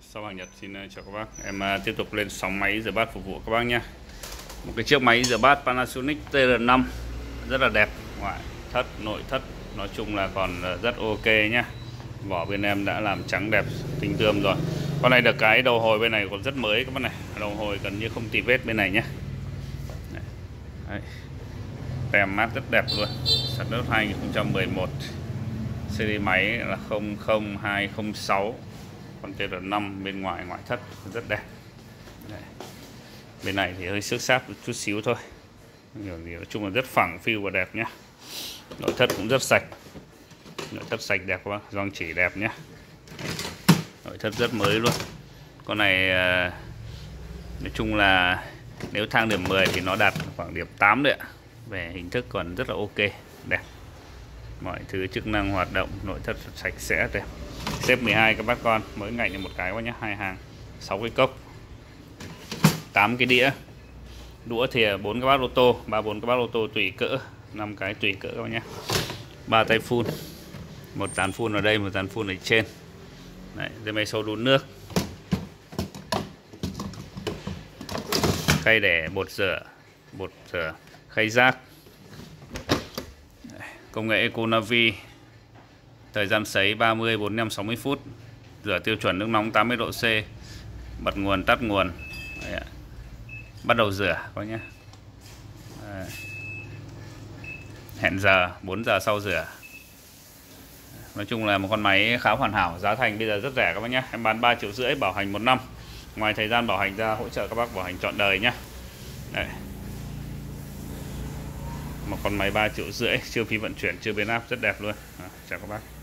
Sau Hàng Nhật xin chào các bác. Em tiếp tục lên sóng máy rửa bát phục vụ các bác nhé. Một cái chiếc máy rửa bát Panasonic TR5 rất là đẹp, ngoại thất nội thất nói chung là còn rất ok nhá. Vỏ bên em đã làm trắng đẹp tinh tươm rồi. Con này được cái đầu hồi bên này còn rất mới các bác này, đầu hồi gần như không tì vết bên này nhé. Tem mát rất đẹp luôn, sản xuất 2011, series máy là 00206, con TR5, bên ngoài ngoại thất rất đẹp. Đây. Bên này thì hơi xước sáp một chút xíu thôi, nói chung là rất phẳng phiu và đẹp nhé. Nội thất cũng rất sạch, nội thất sạch đẹp quá, gioăng chỉ đẹp nhé, nội thất rất mới luôn. Con này nói chung là nếu thang điểm 10 thì nó đạt khoảng điểm 8 đấy ạ. Về hình thức còn rất là ok, đẹp, mọi thứ chức năng hoạt động, nội thất sạch sẽ đẹp. Xếp 12 các bác con, mỗi ngạnh là một cái quá nhé, 2 hàng, 6 cái cốc, 8 cái đĩa, đũa thìa, 4 cái bát ô tô, 3-4 cái bát ô tô tùy cỡ, 5 cái tùy cỡ các bác nhé. 3 tay phun, một dàn phun ở đây, một dàn phun ở trên. Đấy, dây máy sâu đun nước, khay để bột rửa, khay rác. Công nghệ Econavi, thời gian sấy 30, 45, 60 phút, rửa tiêu chuẩn nước nóng 80 độ C, bật nguồn tắt nguồn. Đấy, bắt đầu rửa coi nhé. Hẹn giờ 4 giờ sau rửa. Nói chung là một con máy khá hoàn hảo, giá thành bây giờ rất rẻ các bác nhé. Em bán 3,5 triệu, bảo hành 1 năm. Ngoài thời gian bảo hành ra, hỗ trợ các bác bảo hành trọn đời nhé. Đây, một con máy 3,5 triệu, chưa phí vận chuyển, chưa biến áp, rất đẹp luôn. Chào các bác.